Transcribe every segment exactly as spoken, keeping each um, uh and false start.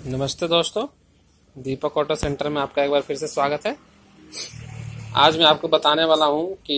नमस्ते दोस्तों, दीपक auto centre में आपका एक बार फिर से स्वागत है। आज मैं आपको बताने वाला हूं कि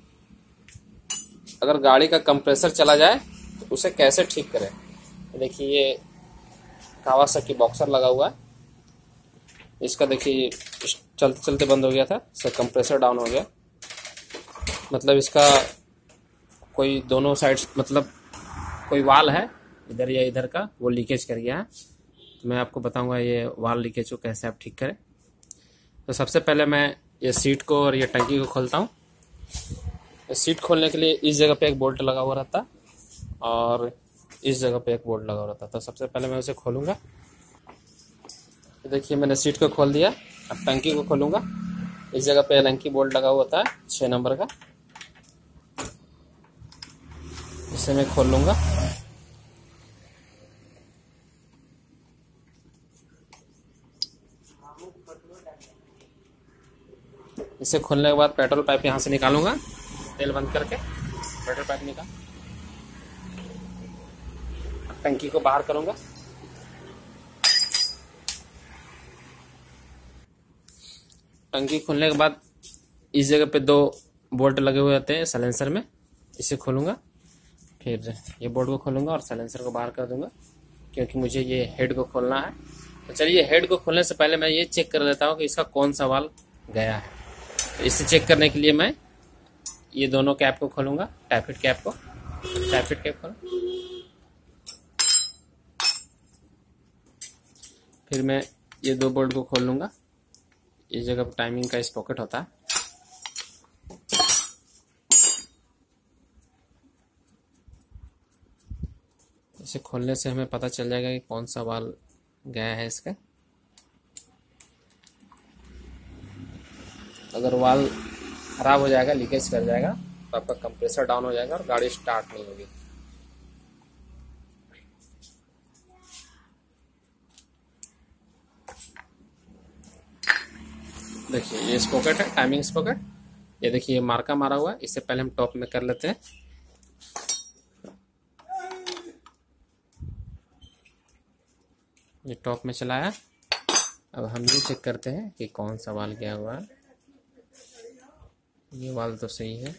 अगर गाड़ी का कंप्रेसर चला जाए तो उसे कैसे ठीक करें। देखिए, ये कावासाकी बॉक्सर लगा हुआ है। इसका देखिए चलते चलते बंद हो गया था, इसका कंप्रेसर डाउन हो गया। मतलब इसका कोई दोनों साइड मतलब कोई वाल है इधर या इधर का, वो लीकेज कर गया है। तो मैं आपको बताऊंगा ये वाल लीकेज को कैसे आप ठीक करें। तो सबसे पहले मैं ये सीट को और ये टंकी को खोलता हूँ। सीट खोलने के लिए इस जगह पे एक बोल्ट लगा हुआ रहता है और इस जगह पे एक बोल्ट लगा हुआ रहता है। तो सबसे पहले मैं उसे खोलूंगा। तो देखिए, मैंने सीट को खोल दिया। अब टंकी को खोलूंगा। इस जगह पे एलंकी बोल्ट लगा हुआ होता है छः नंबर का, इसे मैं खोल लूंगा। इसे खोलने के बाद पेट्रोल पाइप यहाँ से निकालूंगा, तेल बंद करके पेट्रोल पाइप निकाल, टंकी को बाहर करूंगा। टंकी खोलने के बाद इस जगह पे दो बोल्ट लगे हुए होते हैं साइलेंसर में, इसे खोलूंगा। फिर ये बोल्ट को खोलूंगा और साइलेंसर को बाहर कर दूंगा, क्योंकि मुझे ये हेड को खोलना है। तो चलिए, हेड को खोलने से पहले मैं ये चेक कर लेता हूँ कि इसका कौन सा वाल गया है। तो इसे चेक करने के लिए मैं ये दोनों कैप को खोलूंगा, टैफिट कैप को टैफिट कैप खोल। फिर मैं ये दो बोल्ट को खोल लूंगा। इस जगह पर टाइमिंग का स्पॉकेट होता है। इसे खोलने से हमें पता चल जाएगा कि कौन सा वाल गया है इसका। अगर वाल खराब हो जाएगा, लीकेज कर जाएगा, तो आपका कंप्रेसर डाउन हो जाएगा और गाड़ी स्टार्ट नहीं होगी। देखिए, ये स्पॉकेट है, टाइमिंग स्पॉकेट। ये देखिए, ये मार्का मारा हुआ है। इससे पहले हम टॉप में कर लेते हैं। ये टॉप में चला है। अब हम ये चेक करते हैं कि कौन सा वाल गया हुआ है। ये वाल तो सही है।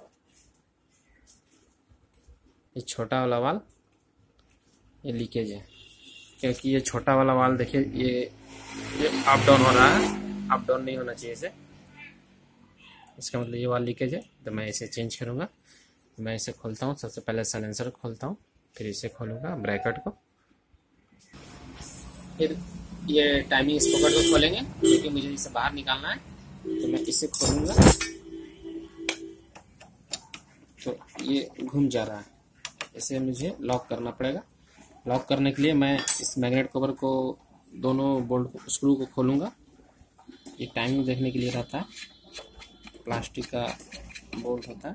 ये छोटा वाला वाल ये लीकेज है, क्योंकि ये छोटा वाला वाल देखिए, ये ये अप डाउन हो रहा है। अप डाउन नहीं होना चाहिए इसे, इसका मतलब ये वाल लीकेज है। तो मैं इसे चेंज करूँगा। मैं इसे खोलता हूँ। सबसे पहले साइलेंसर खोलता हूँ, फिर इसे खोलूँगा ब्रैकेट को। फिर ये टाइमिंग स्पॉकेट को खोलेंगे, क्योंकि मुझे इसे बाहर निकालना है। तो मैं इसे खोलूँगा। तो ये घूम जा रहा है, इसे मुझे लॉक करना पड़ेगा। लॉक करने के लिए मैं इस मैग्नेट कवर को, दोनों बोल्ट स्क्रू को खोलूँगा। ये टाइमिंग देखने के लिए रहता है, प्लास्टिक का बोल्ट होता है।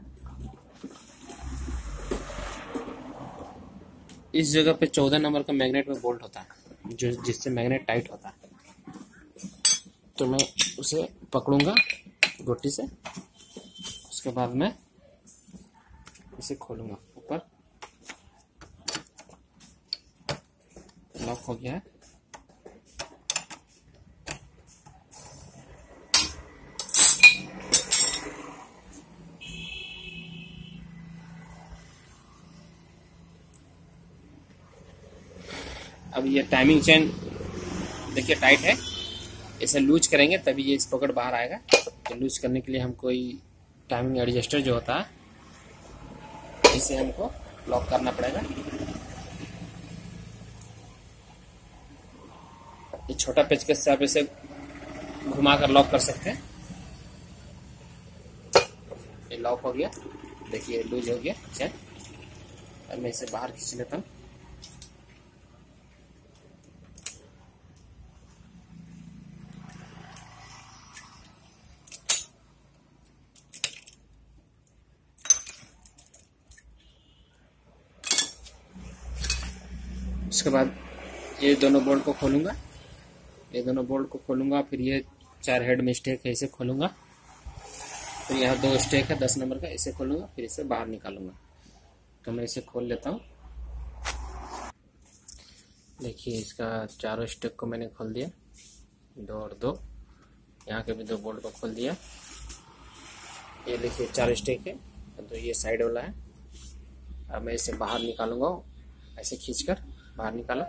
इस जगह पे चौदह नंबर का मैग्नेट में बोल्ट होता है, जो जिससे मैग्नेट टाइट होता है। तो मैं उसे पकड़ूंगा गोटी से। उसके बाद मैं इसे खोलूंगा ऊपर। लॉक हो गया है। अब ये टाइमिंग चेन देखिए टाइट है, इसे लूज करेंगे तभी ये स्पॉकेट बाहर आएगा। तो लूज करने के लिए हम कोई टाइमिंग एडजस्टर जो होता है, इसे हमको लॉक करना पड़ेगा। ये छोटा पेचकस से आप इसे घुमा कर लॉक कर सकते हैं। ये लॉक हो गया, देखिए लूज हो गया चेन। अब मैं इसे बाहर खींच लेता हूँ। उसके बाद ये दोनों बोल्ट को खोलूंगा। ये दोनों बोल्ट को खोलूंगा। फिर ये चार हेड में स्टेक है, इसे खोलूंगा। फिर यहाँ दो स्टेक है दस नंबर का, इसे खोलूंगा। फिर इसे बाहर निकालूंगा। तो मैं इसे खोल लेता हूँ। देखिए इसका चारों स्टेक को मैंने खोल दिया, दो और दो, यहाँ के भी दो बोल्ट को खोल दिया। ये देखिए चार स्टेक है, तो ये साइड वाला है। अब मैं इसे बाहर निकालूंगा, ऐसे खींचकर बाहर निकालो।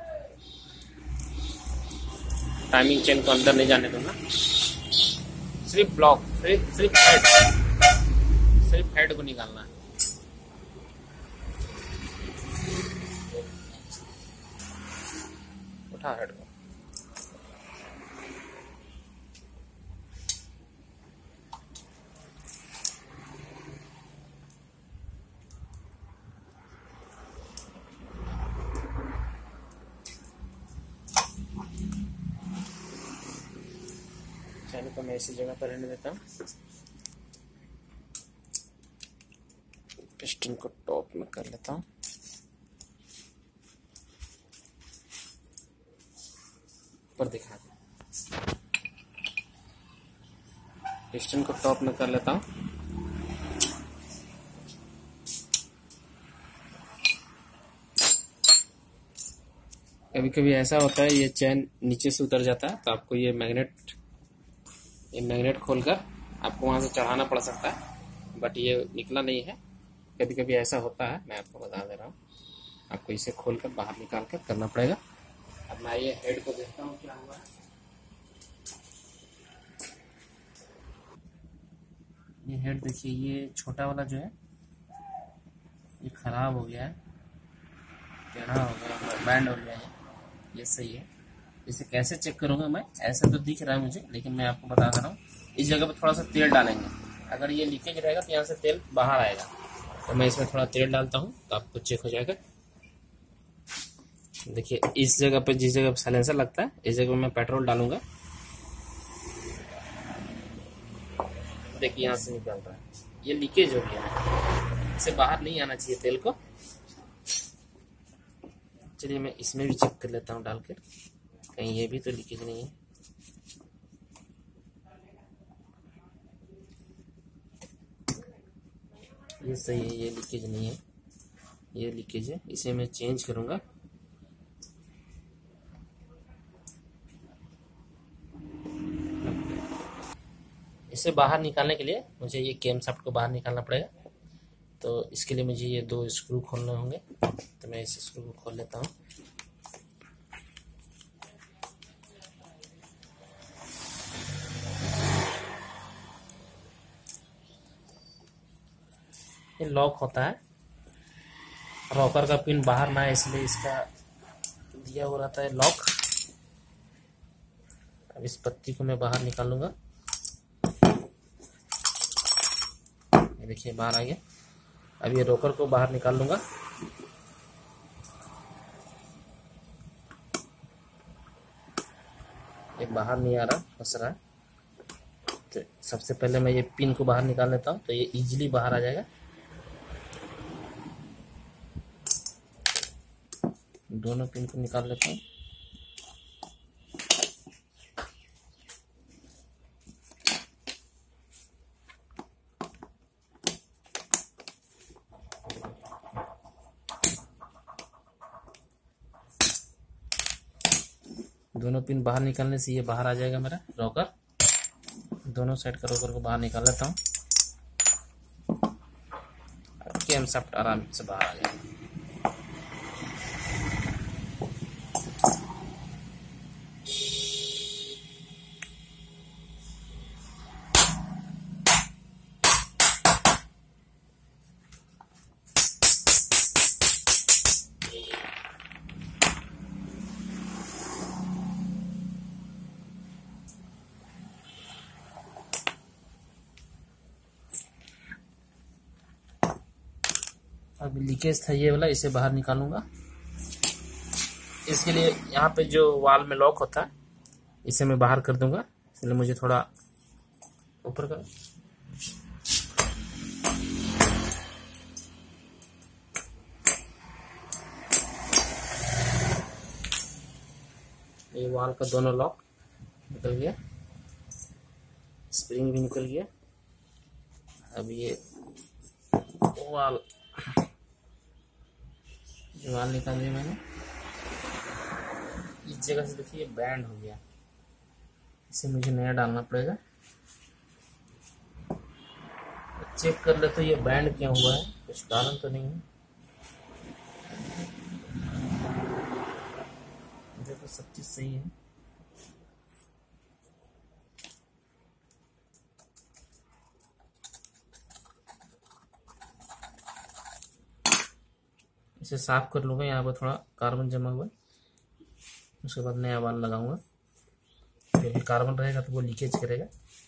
टाइमिंग चेन को अंदर नहीं जाने दूंगा, सिर्फ ब्लॉक, सिर्फ सिर्फ हेड, सिर्फ हेड को निकालना है। उठा हेड को। चैन को मैं इसी जगह पर रहने देता हूँ। पिस्टन को टॉप में कर लेता हूँ। ऊपर दिखा दे। पिस्टन को टॉप में कर लेता हूँ। कभी कभी ऐसा होता है ये चैन नीचे से उतर जाता है, तो आपको ये मैग्नेट ये मैग्नेट खोलकर आपको वहां से चढ़ाना पड़ सकता है, बट ये निकला नहीं है। कभी कभी ऐसा होता है, मैं आपको बता दे रहा हूँ। आपको इसे खोलकर बाहर निकाल कर करना पड़ेगा। अब मैं ये हेड को देखता हूँ क्या हुआ है। ये हेड देखिए, ये छोटा वाला जो है ये खराब हो गया है, टेढ़ा हो गया, बैंड हो गया है। ये सही है। इसे कैसे चेक करूंगा मैं? ऐसा तो दिख रहा है मुझे, लेकिन मैं आपको बता दे रहा हूँ। इस जगह पे थोड़ा सा तेल डालेंगे। अगर ये लीकेज रहेगा तो यहाँ से तेल बाहर आएगा, तो मैं इसमें थोड़ा तेल डालता हूँ तो आपको चेक हो जाएगा। देखिए इस जगह पे, जिस जगह पे साइलेंसर लगता है, इस जगह मैं पेट्रोल डालूंगा। देखिए यहाँ से निकल रहा है, ये लीकेज हो गया है, इसे बाहर नहीं आना चाहिए तेल को। चलिए मैं इसमें भी चेक कर लेता हूँ डालकर, कहीं ये भी तो लीकेज नहीं है। ये सही है, ये लीकेज नहीं है, ये लीकेज है। इसे मैं चेंज करूंगा। इसे बाहर निकालने के लिए मुझे ये केम शाफ्ट को बाहर निकालना पड़ेगा, तो इसके लिए मुझे ये दो स्क्रू खोलने होंगे। तो मैं इस स्क्रू को खोल लेता हूँ। ये लॉक होता है, रॉकर का पिन बाहर ना है, इसलिए इसका दिया हुआ रहता है लॉक। अब इस पत्ती को मैं बाहर निकालूंगा। ये देखिए बाहर आ गया। अब ये रॉकर को बाहर निकाल लूंगा। ये बाहर नहीं आ रहा, फंस रहा है। तो सबसे पहले मैं ये पिन को बाहर निकाल लेता हूँ, तो ये इजीली बाहर आ जाएगा। दोनों पिन को निकाल लेता हूँ। दोनों पिन बाहर निकालने से ये बाहर आ जाएगा मेरा रॉकर। दोनों साइड का रॉकर को बाहर निकाल लेता हूँ। केम शाफ्ट आराम से बाहर आ जाएगा। अब लीकेज था ये वाला, इसे बाहर निकालूंगा। इसके लिए यहाँ पे जो वाल में लॉक होता है, इसे मैं बाहर कर दूंगा। इसलिए मुझे थोड़ा ऊपर कर, ये वाल का दोनों लॉक निकल गया, स्प्रिंग भी निकल गया। अब ये वाल वाल निकाल दिया मैंने। इस जगह से देखिए बैंड हो गया, इसे मुझे नया डालना पड़ेगा। चेक कर ले तो ये बैंड क्यों हुआ है, कुछ कारण तो नहीं है। देखो सब चीज सही है। इसे साफ कर लूंगा, यहाँ पर थोड़ा कार्बन जमा हुआ है, उसके बाद नया वाल लगाऊंगा। क्योंकि कार्बन रहेगा तो वो लीकेज करेगा।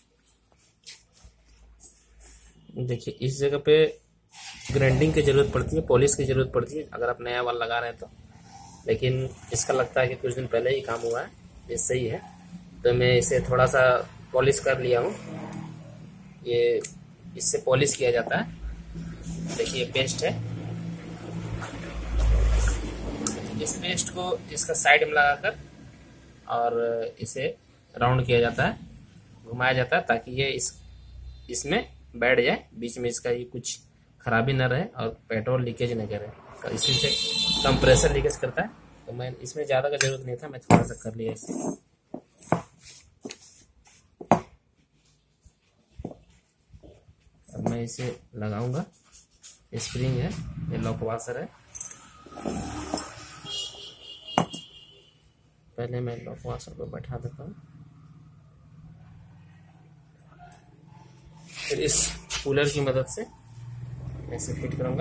देखिए इस जगह पे ग्राइंडिंग की जरूरत पड़ती है, पॉलिश की जरूरत पड़ती है अगर आप नया वाल लगा रहे हैं तो। लेकिन इसका लगता है कि कुछ दिन पहले ही काम हुआ है, ये सही है। तो मैं इसे थोड़ा सा पॉलिश कर लिया हूँ। ये इससे पॉलिश किया जाता है। देखिए पेस्ट है, इस पेस्ट को इसका साइड में लगाकर और इसे राउंड किया जाता है, घुमाया जाता है ताकि ये इस इसमें बैठ जाए, बीच में इसका ये कुछ खराबी न रहे और पेट्रोल लीकेज न करे। इसी से कंप्रेसर लीकेज करता है। तो मैं इसमें ज़्यादा का जरूरत नहीं था, मैं थोड़ा सा कर लिया इसे। अब मैं इसे लगाऊंगा। स्प्रिंग है, ये लॉक वाशर है। पहले मैं लॉक वाशर को बैठा देता हूँ, फिर इस कूलर की मदद से मैं इसे फिट करूंगा।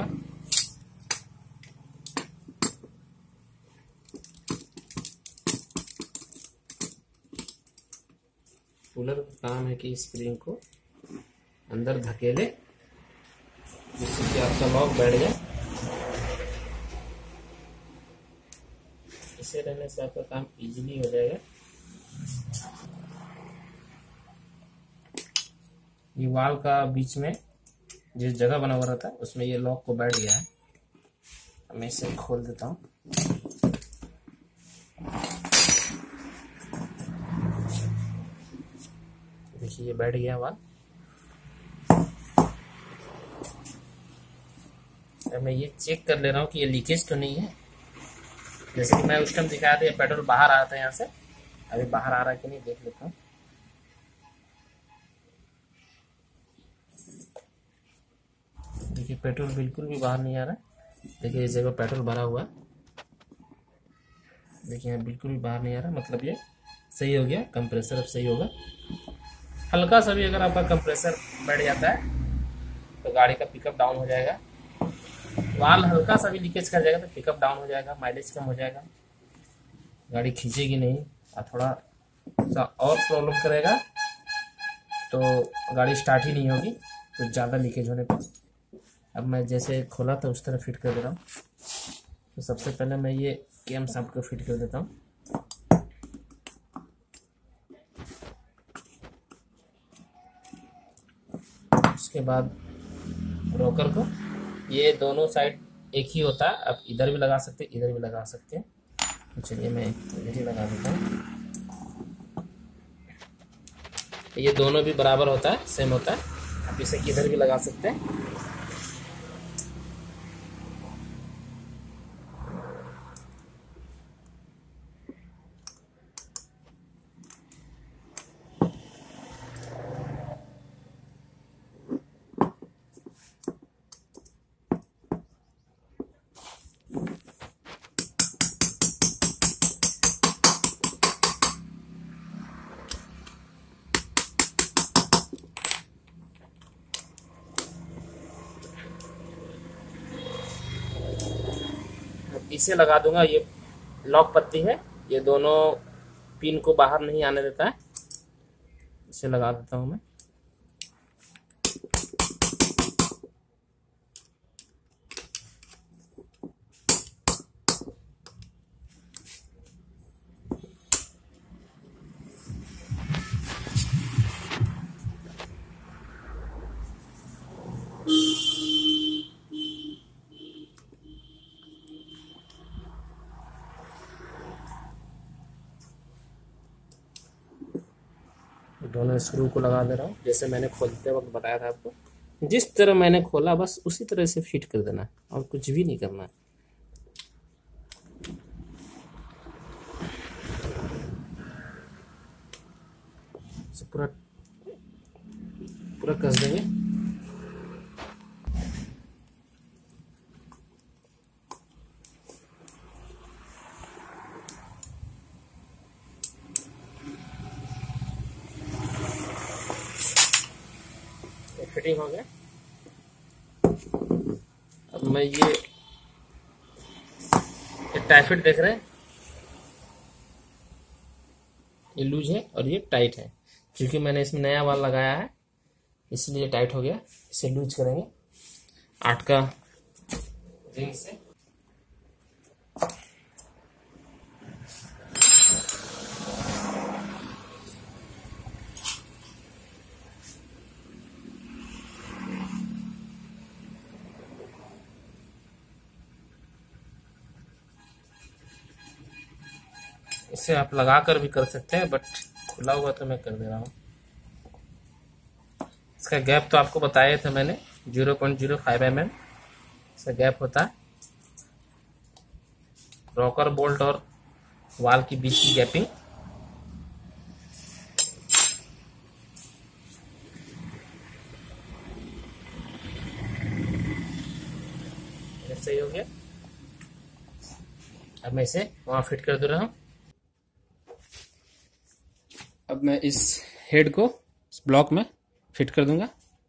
कूलर का काम है कि स्प्रिंग को अंदर धकेले जिससे कि आपका लॉक बैठ जाए। इसे रहने से आपका काम इजीली हो जाएगा। ये वाल का बीच में जिस जगह बना हुआ रहता है उसमें ये लॉक को बैठ गया है। मैं इसे खोल देता हूँ। देखिए ये बैठ गया वाल। अब मैं ये चेक कर ले रहा हूँ कि ये लीकेज तो नहीं है। जैसे कि मैं उस टाइम दिखाया था ये पेट्रोल बाहर आ रहा था यहाँ से, अभी बाहर आ रहा है कि नहीं देख लेता हूँ। देखिए पेट्रोल बिल्कुल भी बाहर नहीं आ रहा है। देखिए इस जगह पेट्रोल भरा हुआ है, देखिए यहाँ बिल्कुल भी बाहर नहीं आ रहा, मतलब ये सही हो गया। कंप्रेसर अब सही होगा। हल्का सा भी अगर आपका कंप्रेसर बैठ जाता है तो गाड़ी का पिकअप डाउन हो जाएगा। वाल हल्का सा भी लीकेज कर जाएगा तो पिकअप डाउन हो जाएगा, माइलेज कम हो जाएगा, गाड़ी खींचेगी नहीं और थोड़ा सा और प्रॉब्लम करेगा तो गाड़ी स्टार्ट ही नहीं होगी कुछ ज़्यादा लीकेज होने पर। अब मैं जैसे खोला था उस तरह फिट कर दे रहा हूँ। तो सबसे पहले मैं ये कैम शाफ्ट को फिट कर देता हूँ। उसके बाद रोकर को, ये दोनों साइड एक ही होता है, आप इधर भी लगा सकते हैं इधर भी लगा सकते हैं। तो चलिए मैं इधर ही लगा देता हूँ। ये दोनों भी बराबर होता है, सेम होता है, आप इसे किधर भी लगा सकते हैं। इसे लगा दूंगा। ये लॉक पत्ती है, ये दोनों पिन को बाहर नहीं आने देता है। इसे लगा देता हूं मैं। दोनों स्क्रू को लगा दे रहा हूँ, जैसे मैंने खोलते वक्त बताया था आपको। जिस तरह मैंने खोला बस उसी तरह से फिट कर देना है और कुछ भी नहीं करना है। इसे पूरा पूरा कस देंगे। फिटिंग हो गया। अब मैं ये टाइफिट देख रहे हैं, ये लूज है और ये टाइट है, क्योंकि मैंने इसमें नया वाल लगाया है इसलिए टाइट हो गया। इसे लूज करेंगे आठ का रिंग से। इसे आप लगा कर भी कर सकते हैं, बट खुला हुआ तो मैं कर दे रहा हूँ। इसका गैप तो आपको बताया था मैंने, zero point zero five M M इसका गैप होता है। रॉकर बोल्ट और वाल की बीच की गैपिंग। सही हो गया। अब मैं इसे वहां फिट कर दे रहा हूं। अब मैं इस हेड को इस ब्लॉक में फिट कर दूंगा।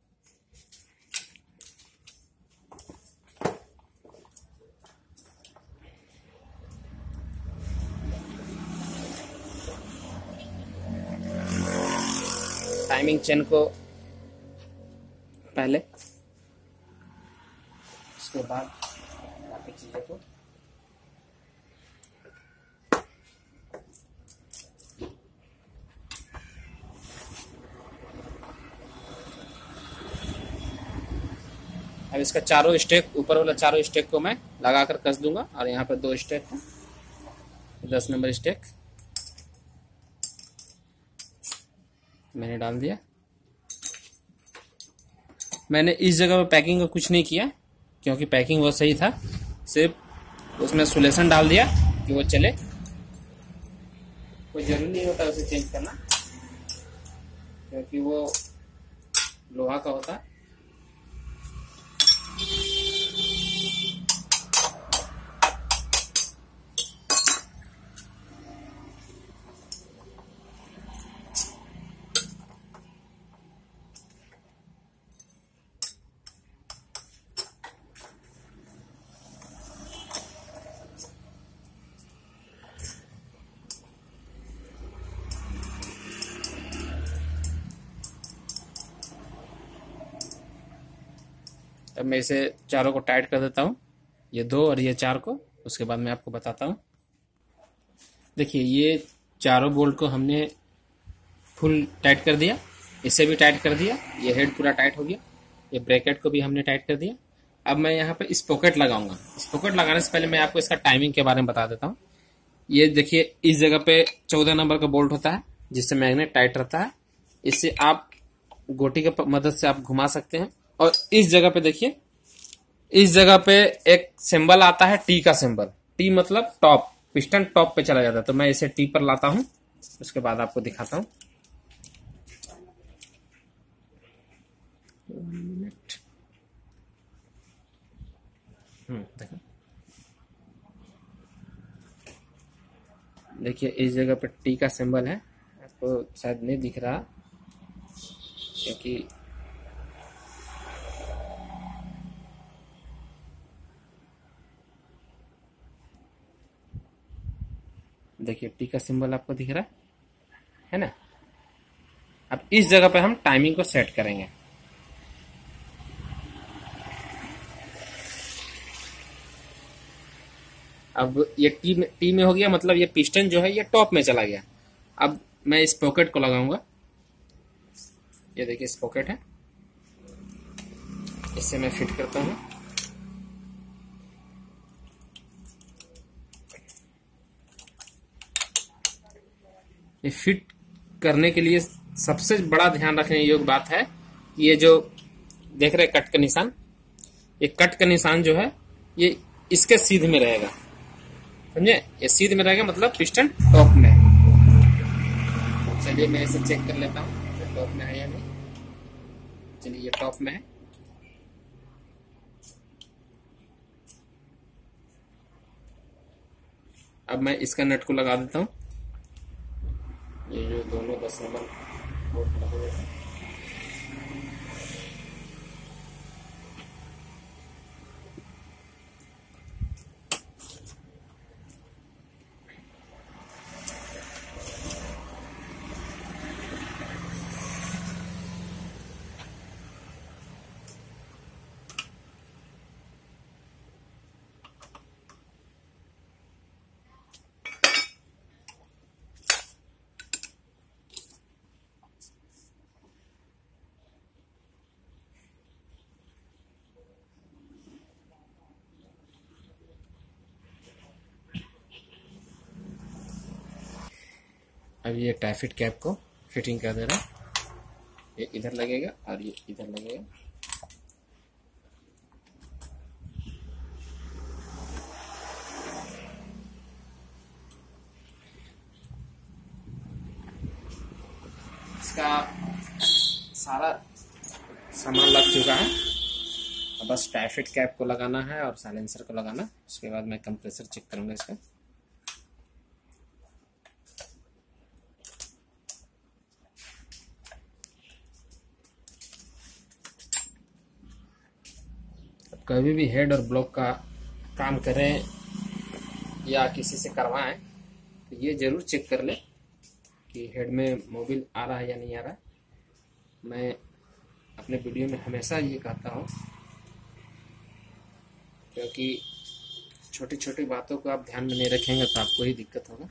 टाइमिंग चेन को पहले, उसके बाद बाकी चीजें को। अब इसका चारों स्टेक, ऊपर वाला चारों स्टेक को मैं लगाकर कस दूंगा। और यहाँ पे दो स्टेक है, दस नंबर स्टेक मैंने डाल दिया। मैंने इस जगह पे पैकिंग का कुछ नहीं किया, क्योंकि पैकिंग वो सही था। सिर्फ उसमें सुलेशन डाल दिया कि वो चले, कोई जरूरी नहीं होता उसे चेंज करना, क्योंकि वो लोहा का होता है। अब मैं इसे चारों को टाइट कर देता हूँ, ये दो और ये चार को। उसके बाद मैं आपको बताता हूँ। देखिए ये चारों बोल्ट को हमने फुल टाइट कर दिया, इसे भी टाइट कर दिया, ये हेड पूरा टाइट हो गया, ये ब्रैकेट को भी हमने टाइट कर दिया। अब मैं यहाँ पे इस पॉकेट लगाऊंगा। इस पॉकेट लगाने से पहले मैं आपको इसका टाइमिंग के बारे में बता देता हूँ। ये देखिए इस जगह पे चौदह नंबर का बोल्ट होता है, जिससे मैग्नेट टाइट रहता है। इससे आप गोटी की मदद से आप घुमा सकते हैं। और इस जगह पे देखिए, इस जगह पे एक सिंबल आता है, टी का सिंबल। टी मतलब टॉप, पिस्टन टॉप पे चला जाता है। तो मैं इसे टी पर लाता हूं, उसके बाद आपको दिखाता हूं। मिनट हम्म देखो, देखिए इस जगह पे टी का सिंबल है। आपको शायद नहीं दिख रहा, क्योंकि देखिए टी का सिंबल आपको दिख रहा है ना। अब इस जगह पे हम टाइमिंग को सेट करेंगे। अब ये टी में टी में हो गया, मतलब ये पिस्टन जो है ये टॉप में चला गया। अब मैं इस पॉकेट को लगाऊंगा। ये देखिए इस पॉकेट है, इससे मैं फिट करता हूँ। ये फिट करने के लिए सबसे बड़ा ध्यान रखने योग्य बात है, ये जो देख रहे कट का निशान, ये कट का निशान जो है ये इसके सीध में रहेगा, समझे। ये सीध में रहेगा मतलब पिस्टन टॉप में। चलिए मैं इसे चेक कर लेता हूँ टॉप में है या नहीं। चलिए ये टॉप में है। अब मैं इसका नट को लगा देता हूँ। ये जो दोनों दस नंबर बोल्ट लगे हुए हैं, अब ये टाइफिट कैप को फिटिंग कर दे रहा है। ये इधर लगेगा और ये इधर लगेगा। इसका सारा सामान लग चुका है। अब बस टाइफिट कैप को लगाना है और साइलेंसर को लगाना। उसके बाद मैं कंप्रेसर चेक करूंगा इसका। कभी भी हेड और ब्लॉक का काम करें या किसी से करवाएं तो ये जरूर चेक कर ले कि हेड में मोबिल आ रहा है या नहीं आ रहा है। मैं अपने वीडियो में हमेशा ये कहता हूँ, क्योंकि छोटी छोटी बातों को आप ध्यान में नहीं रखेंगे तो आपको ही दिक्कत होगा।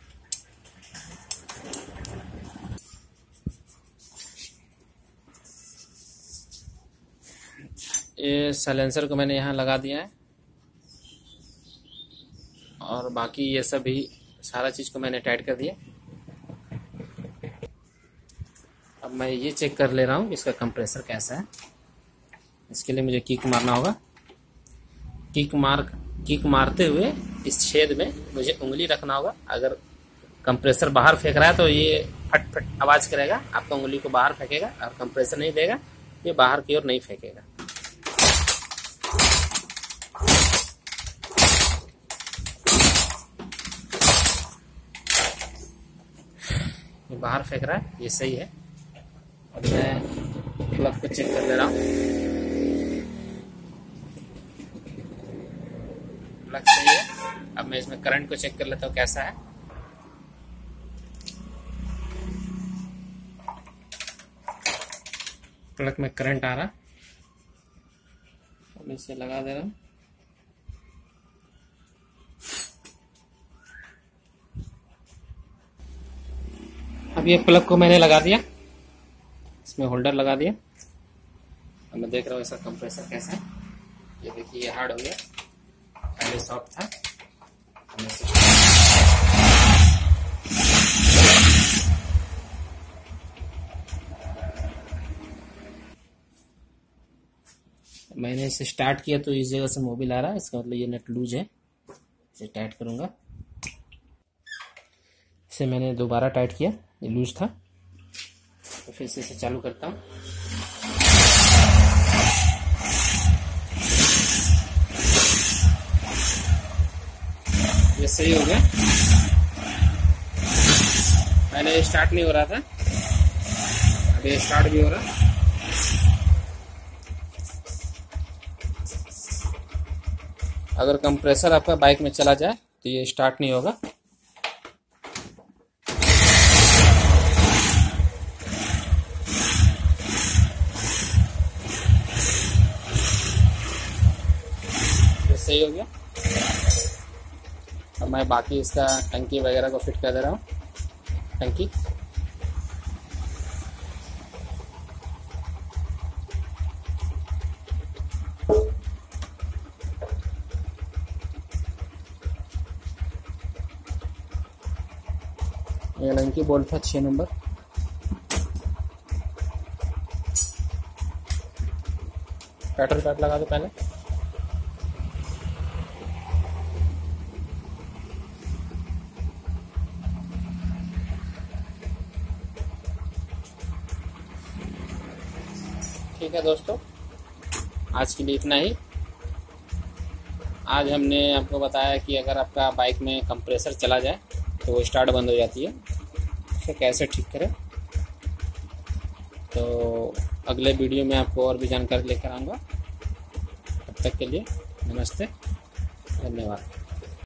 ये साइलेंसर को मैंने यहाँ लगा दिया है और बाकी ये सब भी सारा चीज़ को मैंने टाइट कर दिया। अब मैं ये चेक कर ले रहा हूँ इसका कंप्रेसर कैसा है। इसके लिए मुझे किक मारना होगा। किक मार किक मारते हुए इस छेद में मुझे उंगली रखना होगा। अगर कंप्रेसर बाहर फेंक रहा है तो ये फट फट आवाज़ करेगा, आपका उंगली को बाहर फेंकेगा। और कंप्रेसर नहीं देगा, ये बाहर की ओर नहीं फेंकेगा। ये बाहर फेंक रहा है, ये सही है। और मैं प्लग को चेक कर ले रहा हूँ। प्लग सही है। अब मैं इसमें करंट को चेक कर लेता हूँ कैसा है। प्लग में करंट आ रहा, मैं इसे लगा दे रहा हूँ। अब ये प्लग को मैंने लगा दिया, इसमें होल्डर लगा दिया। अब मैं देख रहा हूँ इसका कंप्रेसर कैसा है। ये देखिए ये हार्ड हो गया, पहले सॉफ्ट था। मैंने इसे स्टार्ट किया तो इस जगह से मोबिल आ रहा है, इसका मतलब ये नट लूज है। इसे टाइट करूंगा। इसे मैंने दोबारा टाइट किया, ये लूज था। तो फिर से इसे चालू करता हूँ। ये सही हो गया। पहले स्टार्ट नहीं हो रहा था, अभी स्टार्ट भी हो रहा। अगर कंप्रेसर आपका बाइक में चला जाए तो ये स्टार्ट नहीं होगा। सही हो गया। अब मैं बाकी इसका टंकी वगैरह को फिट कर दे रहा हूँ। टंकी ये टंकी बोल्ट था छः नंबर। पेट्रोल पाइप लगा दो पहले। ठीक है दोस्तों, आज के लिए इतना ही। आज हमने आपको बताया कि अगर आपका बाइक में कंप्रेसर चला जाए तो वो स्टार्ट बंद हो जाती है, उसे कैसे ठीक करें। तो अगले वीडियो में आपको और भी जानकारी लेकर आऊँगा। तब तक के लिए नमस्ते, धन्यवाद।